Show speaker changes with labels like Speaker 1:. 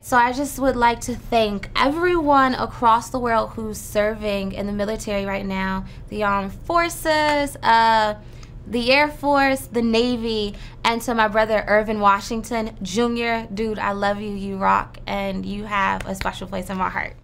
Speaker 1: So I just would like to thank everyone across the world who's serving in the military right now, the armed forces, the Air Force, the Navy, and to my brother Irvin Washington Jr. Dude, I love you. You rock, and you have a special place in my heart.